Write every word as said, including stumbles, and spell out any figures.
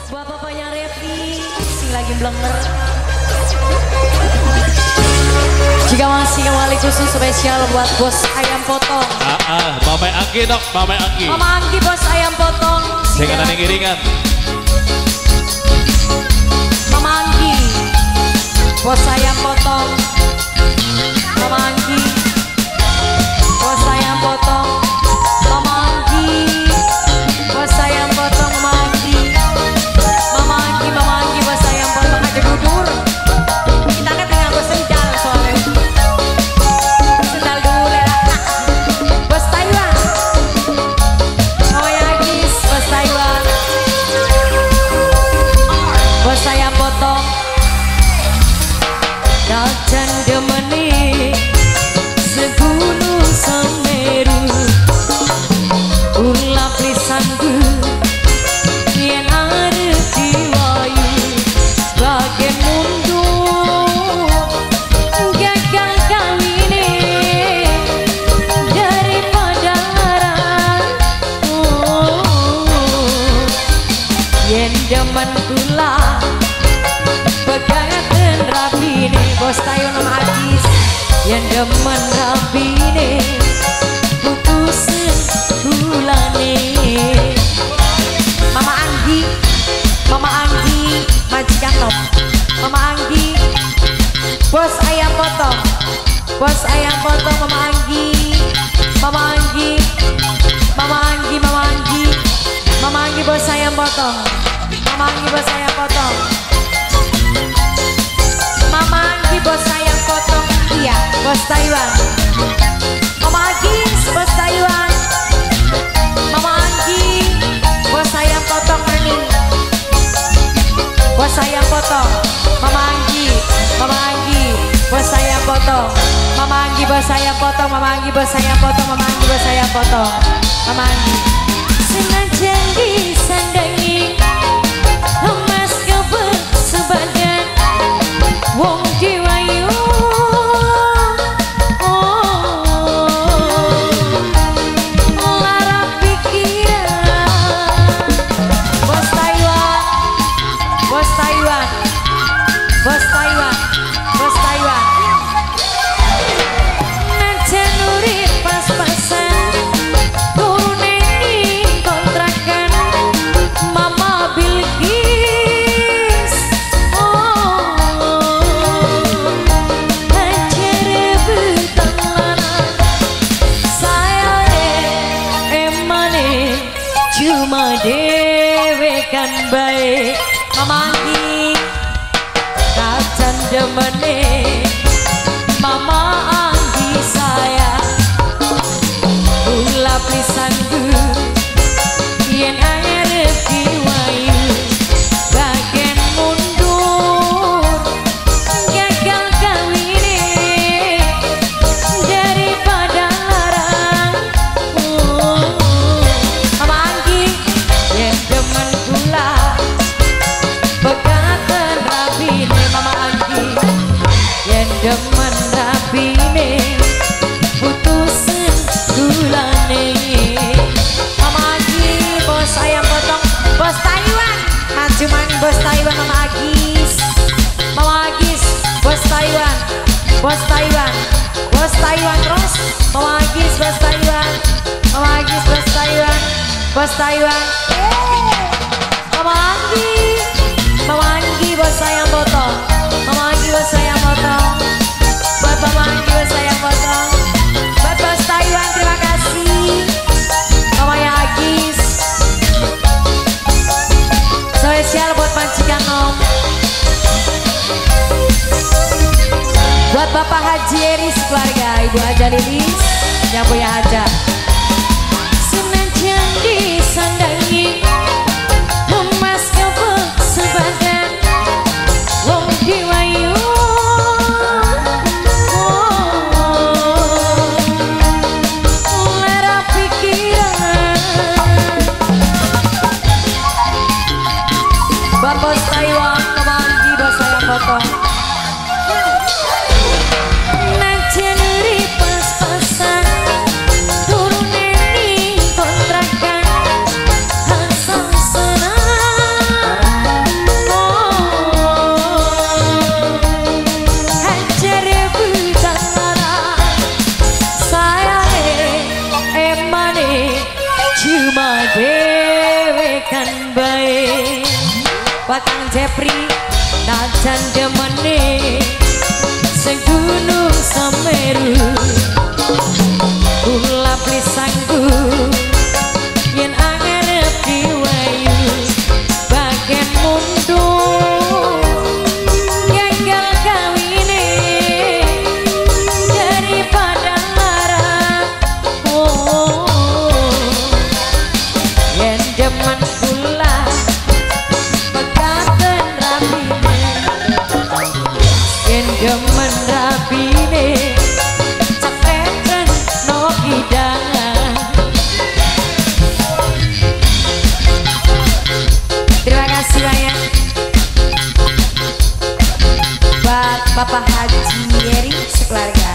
Buat bapaknya Revi, sing lagi blenger. Jika masih kembali khusus spesial buat bos ayam potong. Ah, ah, Mama Anggi dok, Mama Anggi. Mama Anggi bos ayam potong. Jangan ada giringan. Mama Anggi, bos ayam potong. Mama Anggi, bos ayam potong. Mama Anggi, bos ayam potong. Mama Anggi, Mama Anggi, Mama Anggi, bos ayam potong aja dudur. Kita kan tinggal bos sendal soalnya. Sendal dulu ya. Bos Taiwan. Mama Anggi, bos Taiwan. Bos ayam potong. Dajan demeni segunung Semeru, ulap lisanku yen arep diwayu sebagai mundur gagal kawine daripada larang. Oh, yen demen kula pegangan rapine bos tayo nom hadis yang demen rapine putusin bulane. Mama Anggi, Mama Anggi majikan nom. Mama Anggi bos ayam potong, bos ayam potong. Mama Anggi, Mama Anggi, Mama Anggi, Mama Anggi, Mama Anggi bos ayam potong. Mama Anggi bos ayam potong. Mama Anggi bos ayam potong. Iya, bos Taiwan. Mama Anggi bos Taiwan. Mama Anggi bos ayam potong maning. Bos ayam potong. Mama Anggi, Mama Anggi bos ayam potong. Mama Anggi bos ayam potong. Mama Anggi bos ayam potong. Mama Anggi bos ayam potong. Mama Anggi senajan disandangi emas keber sebadan wong diwayu. Bos Taiwan, bos Taiwan. Najan urip pas-pasan, turune ning kontrakan Mama Bilqis. Oh, hajar rebutan lanang, sayane emane cuma dewe kan baik. Mama Anggi kacan demene Mama Anggi sayang ulap lisanku yen arep diwayu bagian mundur gagal kawine daripada larang. Oh, Mama Anggi yen demen kula pegatan rapine. Mama Anggi yen demen rapine putusin dulane. Mama Anggi bos ayam potong, bos Taiwan maju maning bos Taiwan. Mama Agis, Mama Agis bos Taiwan, bos Taiwan, bos Taiwan terus. Mama Agis bos Taiwan, Mama Agis bos Taiwan, bos Taiwan. Mama Anggi, Mama Anggi bos ayam potong. Mama Anggi bos ayam potong. Buat Mama Anggi bos ayam potong. Buat bos Taiwan terima kasih. Mama Agis spesial buat majikan nom. Buat Bapak Haji Eris keluarga, Ibu Haja Lilis yang punya hajat. Senajan disandangi emas kebek sebadan wong diwayu. Oh, lara pikiran buat bos Taiwan. Mama Anggi bos ayam potong. Najan urip pas-pasan turune ning kontrakan kan baik Wakang Jepri najan demene sing gunung Semeru kula plisangku yen angarep diwayu bagian mundur gagal kawine daripada lara oh yen demen kula pekaten rapine yen demen rapine ceketen no hidangan. Terima kasih banyak buat Bapak Haji Yeri sekeluarga.